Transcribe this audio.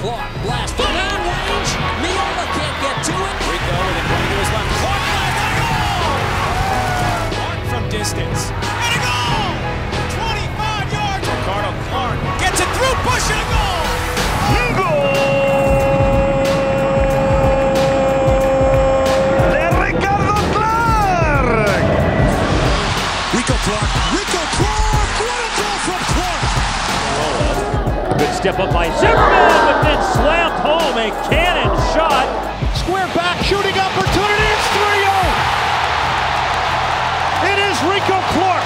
Clark, blast from range. Miola can't get to it. Rico and then going to his left. Clark fires and a goal! Clark from distance. And a goal! 25 yards. Ricardo Clark gets it through, push and a goal! Ricardo Clark! Rico Clark, what a goal from Clark! Good step up by Zimmerman, but then slammed home a cannon shot. Square back, shooting opportunity, it's 3-0! It is Rico Clark!